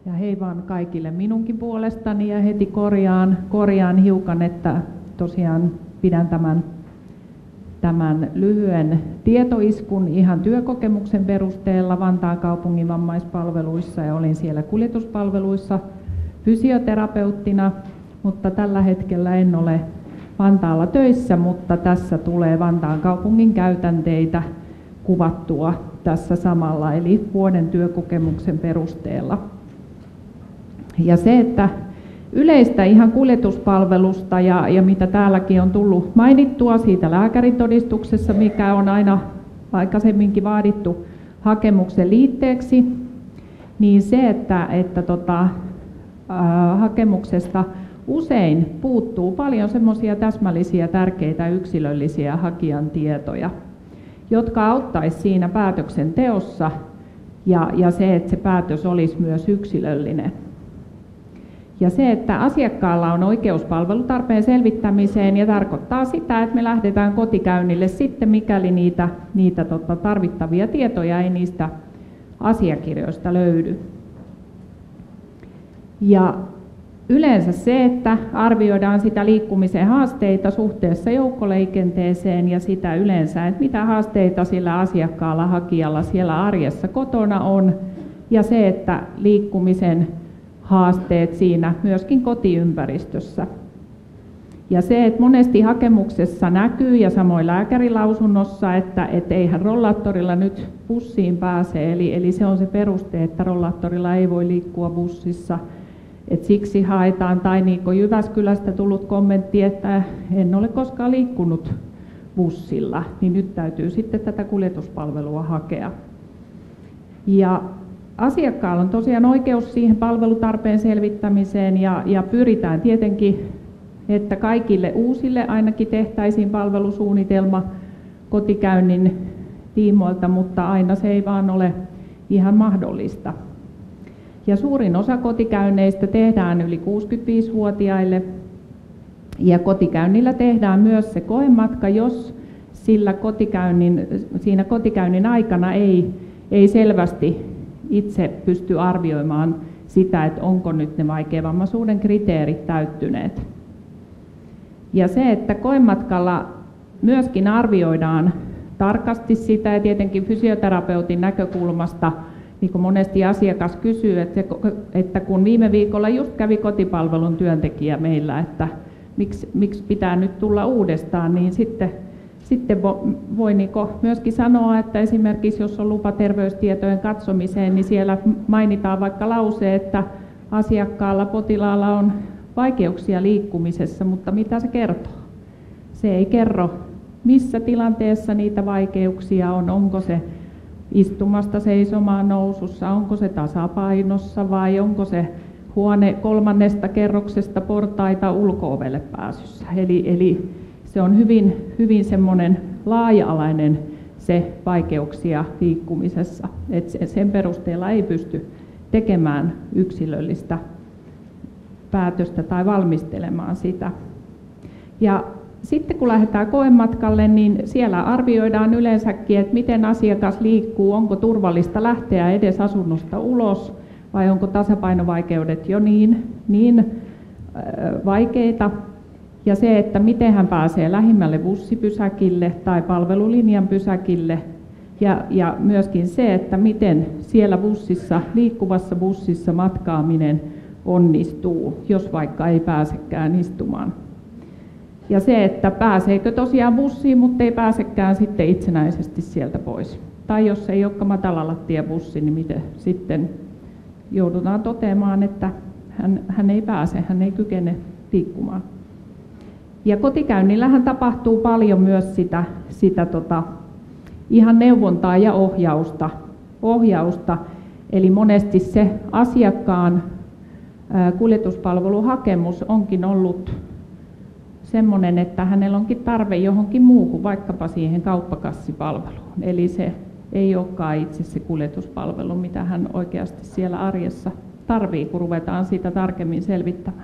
Ja hei vaan kaikille minunkin puolestani ja heti korjaan hiukan, että tosiaan pidän tämän lyhyen tietoiskun ihan työkokemuksen perusteella Vantaan kaupungin vammaispalveluissa ja olin siellä kuljetuspalveluissa fysioterapeuttina, mutta tällä hetkellä en ole Vantaalla töissä, mutta tässä tulee Vantaan kaupungin käytänteitä kuvattua tässä samalla, eli vuoden työkokemuksen perusteella. Ja se, että yleistä ihan kuljetuspalvelusta ja mitä täälläkin on tullut mainittua siitä lääkäritodistuksessa, mikä on aina aikaisemminkin vaadittu hakemuksen liitteeksi, niin se, että hakemuksesta usein puuttuu paljon semmoisia täsmällisiä, tärkeitä, yksilöllisiä hakijan tietoja, jotka auttaisi siinä päätöksenteossa ja se, että se päätös olisi myös yksilöllinen. Ja se, että asiakkaalla on oikeus palvelutarpeen selvittämiseen ja tarkoittaa sitä, että me lähdetään kotikäynnille sitten, mikäli niitä tarvittavia tietoja ei niistä asiakirjoista löydy. Ja yleensä se, että arvioidaan sitä liikkumisen haasteita suhteessa joukkoliikenteeseen ja sitä yleensä, että mitä haasteita sillä asiakkaalla, hakijalla siellä arjessa kotona on, ja se, että liikkumisen haasteet siinä myöskin kotiympäristössä. Ja se, että monesti hakemuksessa näkyy ja samoin lääkärilausunnossa, että eihän rollaattorilla nyt bussiin pääse, eli se on se peruste, että rollaattorilla ei voi liikkua bussissa. Et siksi haetaan, tai niin kuin Jyväskylästä tullut kommentti, että en ole koskaan liikkunut bussilla, niin nyt täytyy sitten tätä kuljetuspalvelua hakea. Ja asiakkaalla on tosiaan oikeus siihen palvelutarpeen selvittämiseen ja pyritään tietenkin, että kaikille uusille ainakin tehtäisiin palvelusuunnitelma kotikäynnin tiimoilta, mutta aina se ei vaan ole ihan mahdollista. Ja suurin osa kotikäynneistä tehdään yli 65-vuotiaille ja kotikäynnillä tehdään myös se koematka, jos siinä kotikäynnin aikana ei selvästi itse pysty arvioimaan sitä, että onko nyt ne vaikeavammaisuuden kriteerit täyttyneet. Ja se, että koematkalla myöskin arvioidaan tarkasti sitä ja tietenkin fysioterapeutin näkökulmasta, niin kuin monesti asiakas kysyy, että kun viime viikolla just kävi kotipalvelun työntekijä meillä, että miksi pitää nyt tulla uudestaan, niin sitten voi myöskin sanoa, että esimerkiksi jos on lupa terveystietojen katsomiseen, niin siellä mainitaan vaikka lause, että asiakkaalla, potilaalla on vaikeuksia liikkumisessa, mutta mitä se kertoo? Se ei kerro, missä tilanteessa niitä vaikeuksia on, onko se istumasta seisomaan nousussa, onko se tasapainossa vai onko se huone 3. kerroksesta portaita ulko-ovelle pääsyssä. Eli se on hyvin semmoinen laaja-alainen se vaikeuksia liikkumisessa, että sen perusteella ei pysty tekemään yksilöllistä päätöstä tai valmistelemaan sitä. Ja sitten kun lähdetään koematkalle, niin siellä arvioidaan yleensäkin, että miten asiakas liikkuu, onko turvallista lähteä edes asunnosta ulos vai onko tasapainovaikeudet jo niin vaikeita. Ja se, että miten hän pääsee lähimmälle bussipysäkille tai palvelulinjan pysäkille ja myöskin se, että miten siellä liikkuvassa bussissa matkaaminen onnistuu, jos vaikka ei pääsekään istumaan. Ja se, että pääseekö tosiaan bussiin, mutta ei pääsekään sitten itsenäisesti sieltä pois. Tai jos ei olekaan matalalattiabussi, niin miten sitten joudutaan toteamaan, että hän ei pääse, hän ei kykene liikkumaan. Ja kotikäynnillähän tapahtuu paljon myös sitä ihan neuvontaa ja ohjausta. Eli monesti se asiakkaan kuljetuspalveluhakemus onkin ollut semmoinen, että hänellä onkin tarve johonkin muuhun, vaikkapa siihen kauppakassipalveluun. Eli se ei olekaan itse se kuljetuspalvelu, mitä hän oikeasti siellä arjessa tarvii, kun ruvetaan sitä tarkemmin selvittämään.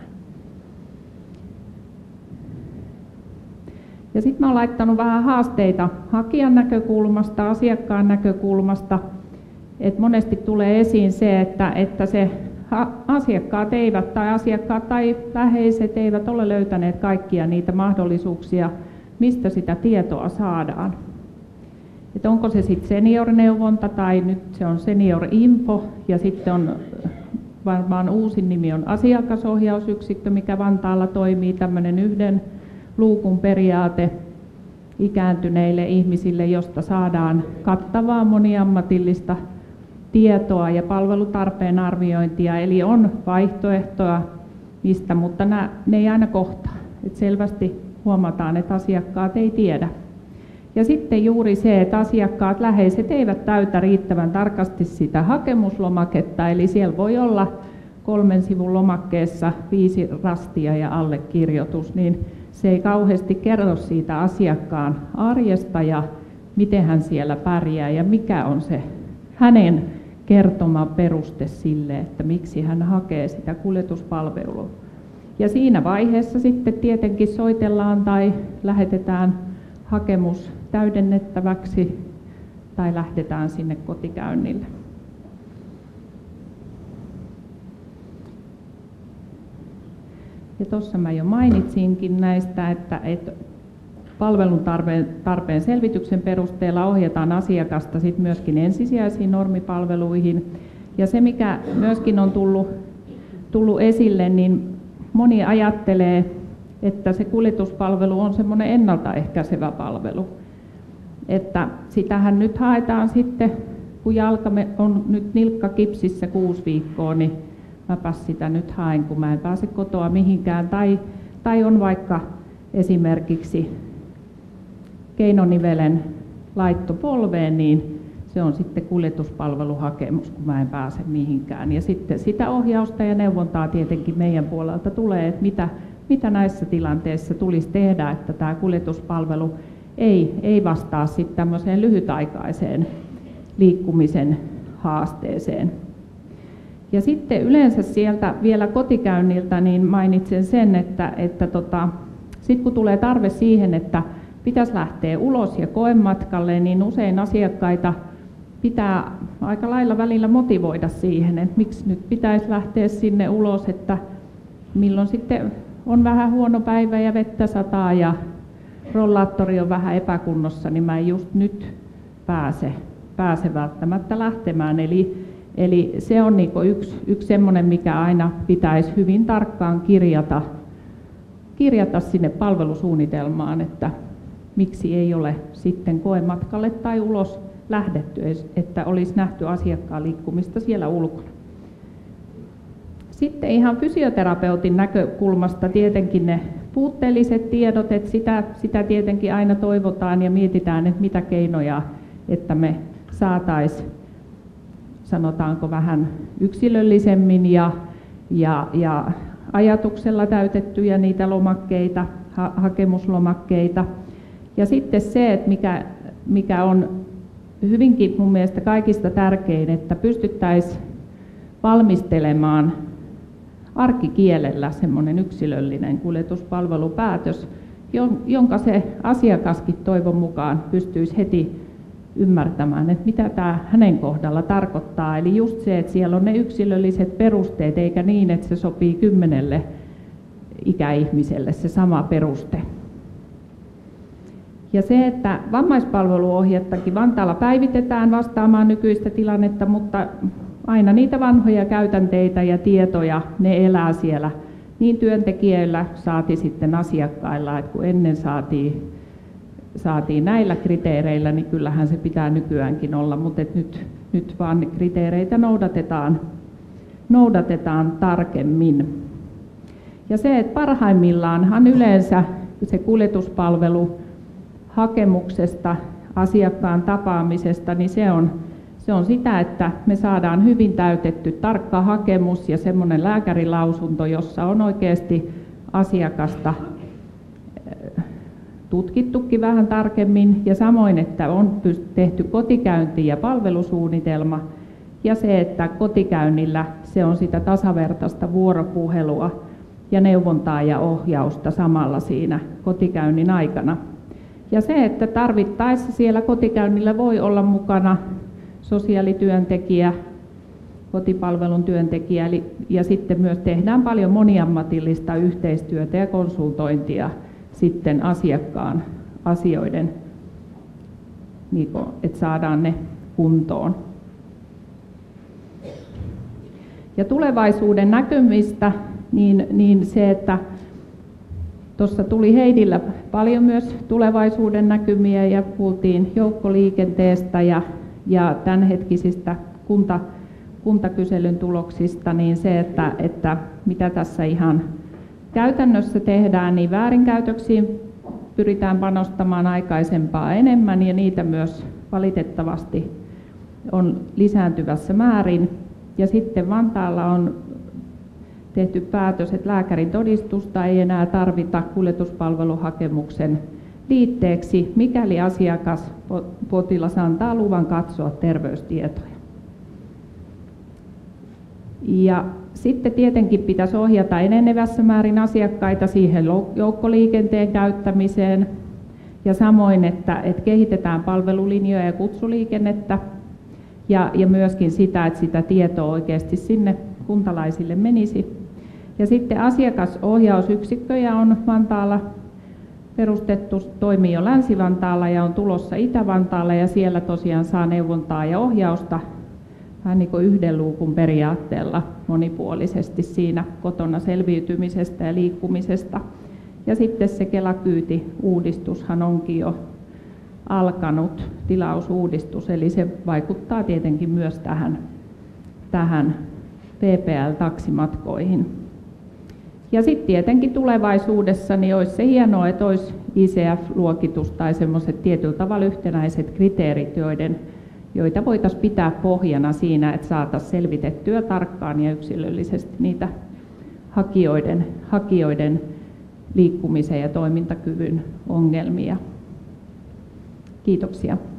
Ja sitten mä oon laittanut vähän haasteita hakijan näkökulmasta, asiakkaan näkökulmasta. Et monesti tulee esiin se, että se asiakkaat tai läheiset eivät ole löytäneet kaikkia niitä mahdollisuuksia, mistä sitä tietoa saadaan. Et onko se sitten seniorneuvonta tai nyt se on seniorinfo ja sitten on varmaan uusin nimi on asiakasohjausyksikkö, mikä Vantaalla toimii, tämmöinen yhden luukun periaate ikääntyneille ihmisille, josta saadaan kattavaa moniammatillista tietoa ja palvelutarpeen arviointia, eli on vaihtoehtoa mistä, mutta ne ei aina kohtaa. Et selvästi huomataan, että asiakkaat ei tiedä. Ja sitten juuri se, että asiakkaat läheiset eivät täytä riittävän tarkasti sitä hakemuslomaketta, eli siellä voi olla 3 sivun lomakkeessa 5 rastia ja allekirjoitus, niin se ei kauheasti kerro siitä asiakkaan arjesta ja miten hän siellä pärjää ja mikä on se hänen kertoma peruste sille, että miksi hän hakee sitä kuljetuspalvelua. Ja siinä vaiheessa sitten tietenkin soitellaan tai lähetetään hakemus täydennettäväksi tai lähdetään sinne kotikäynnille. Ja tuossa mä jo mainitsinkin näistä, että palvelun tarpeen selvityksen perusteella ohjataan asiakasta sit myöskin ensisijaisiin normipalveluihin. Ja se, mikä myöskin on tullut esille, niin moni ajattelee, että se kuljetuspalvelu on semmoinen ennaltaehkäisevä palvelu. Että sitähän nyt haetaan sitten, kun jalka on nyt nilkka kipsissä 6 viikkoa, niin mäpäs sitä nyt haen, kun mä en pääse kotoa mihinkään. Tai on vaikka esimerkiksi keinonivelen laitto polveen, niin se on sitten kuljetuspalveluhakemus, kun mä en pääse mihinkään. Ja sitten sitä ohjausta ja neuvontaa tietenkin meidän puolelta tulee, että mitä näissä tilanteissa tulisi tehdä, että tämä kuljetuspalvelu ei vastaa sitten tämmöiseen lyhytaikaiseen liikkumisen haasteeseen. Ja sitten yleensä sieltä vielä kotikäynniltä niin mainitsen sen, että sitten kun tulee tarve siihen, että pitäisi lähteä ulos ja koematkalle, niin usein asiakkaita pitää aika lailla välillä motivoida siihen, että miksi nyt pitäisi lähteä sinne ulos, että milloin sitten on vähän huono päivä ja vettä sataa ja rollaattori on vähän epäkunnossa, niin mä en just nyt pääse välttämättä lähtemään. Eli se on niinku yksi semmoinen, mikä aina pitäisi hyvin tarkkaan kirjata sinne palvelusuunnitelmaan, että miksi ei ole sitten koematkalle tai ulos lähdetty, että olisi nähty asiakkaan liikkumista siellä ulkona. Sitten ihan fysioterapeutin näkökulmasta tietenkin ne puutteelliset tiedot, että sitä tietenkin aina toivotaan ja mietitään, että mitä keinoja, että me saataisiin, sanotaanko vähän yksilöllisemmin ja ajatuksella täytettyjä niitä lomakkeita, hakemuslomakkeita. Ja sitten se, että mikä on hyvinkin mun mielestä kaikista tärkein, että pystyttäisiin valmistelemaan arkikielellä semmoinen yksilöllinen kuljetuspalvelupäätös, jonka se asiakaskin toivon mukaan pystyisi heti ymmärtämään, että mitä tämä hänen kohdalla tarkoittaa. Eli just se, että siellä on ne yksilölliset perusteet, eikä niin, että se sopii 10 ikäihmiselle se sama peruste. Ja se, että vammaispalveluohjettakin Vantaalla päivitetään vastaamaan nykyistä tilannetta, mutta aina niitä vanhoja käytänteitä ja tietoja, ne elää siellä niin työntekijöillä saati sitten asiakkailla, että kun ennen saatiin näillä kriteereillä, niin kyllähän se pitää nykyäänkin olla, mutta nyt vaan kriteereitä noudatetaan tarkemmin. Ja se, että parhaimmillaanhan yleensä se kuljetuspalvelu hakemuksesta, asiakkaan tapaamisesta, niin se on sitä, että me saadaan hyvin täytetty tarkka hakemus ja semmoinen lääkärilausunto, jossa on oikeasti asiakasta tutkittukin vähän tarkemmin ja samoin, että on tehty kotikäynti ja palvelusuunnitelma ja se, että kotikäynnillä se on sitä tasavertaista vuoropuhelua ja neuvontaa ja ohjausta samalla siinä kotikäynnin aikana. Ja se, että tarvittaessa siellä kotikäynnillä voi olla mukana sosiaalityöntekijä kotipalvelun työntekijä, ja sitten myös tehdään paljon moniammatillista yhteistyötä ja konsultointia sitten asiakkaan asioiden, että saadaan ne kuntoon. Ja tulevaisuuden näkymistä, niin se, että tuossa tuli Heidillä paljon myös tulevaisuuden näkymiä ja kuultiin joukkoliikenteestä ja tämänhetkisistä kuntakyselyn tuloksista, niin se, että mitä tässä ihan käytännössä tehdään, niin väärinkäytöksiin pyritään panostamaan aikaisempaa enemmän ja niitä myös valitettavasti on lisääntyvässä määrin. Ja sitten Vantaalla on tehty päätös, että lääkärin todistusta ei enää tarvita kuljetuspalveluhakemuksen liitteeksi, mikäli potilas antaa luvan katsoa terveystietoja. Ja sitten tietenkin pitäisi ohjata enenevässä määrin asiakkaita siihen joukkoliikenteen käyttämiseen ja samoin, että kehitetään palvelulinjoja ja kutsuliikennettä ja myöskin sitä, että sitä tietoa oikeasti sinne kuntalaisille menisi. Ja sitten asiakasohjausyksikköjä on Vantaalla perustettu, toimii jo Länsi-Vantaalla ja on tulossa Itä-Vantaalla ja siellä tosiaan saa neuvontaa ja ohjausta vähän niin kuin yhden luukun periaatteella monipuolisesti siinä kotona selviytymisestä ja liikkumisesta. Ja sitten se Kela-kyyti-uudistushan onkin jo alkanut, tilausuudistus, eli se vaikuttaa tietenkin myös tähän PPL-taksimatkoihin. Ja sitten tietenkin tulevaisuudessa niin olisi se hienoa, että olisi ICF-luokitus tai semmoiset tietyllä tavalla yhtenäiset kriteerit, joita voitaisiin pitää pohjana siinä, että saataisiin selvitettyä tarkkaan ja yksilöllisesti niitä hakijoiden liikkumisen ja toimintakyvyn ongelmia. Kiitoksia.